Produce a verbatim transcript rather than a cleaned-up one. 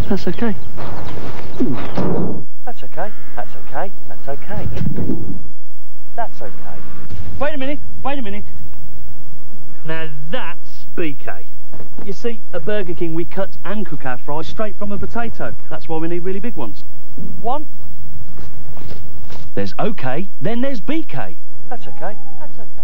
That's okay. That's okay. That's okay. That's okay. That's okay. Wait a minute. Wait a minute. Now that's B K. You see, at Burger King we cut and cook our fries straight from a potato. That's why we need really big ones. One. There's OK, then there's B K. That's okay. That's okay.